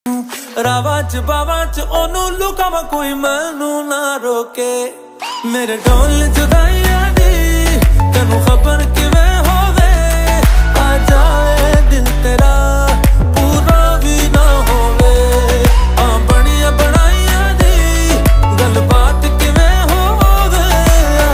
ਰਾਵਾਂ ਚ ਬਾਵਾਂ ਚ ਉਹਨੂੰ ਲੁਕਾਵਾਂ ਕੋਈ ਮੈਨੂੰ ਨਾ ਰੋਕੇ। ਮੇਰੇ ਢੋਲ ਜੁਦਾਈਆਂ ਦੀ ਤੈਨੂੰ ਖਬਰ ਕਿਵੇਂ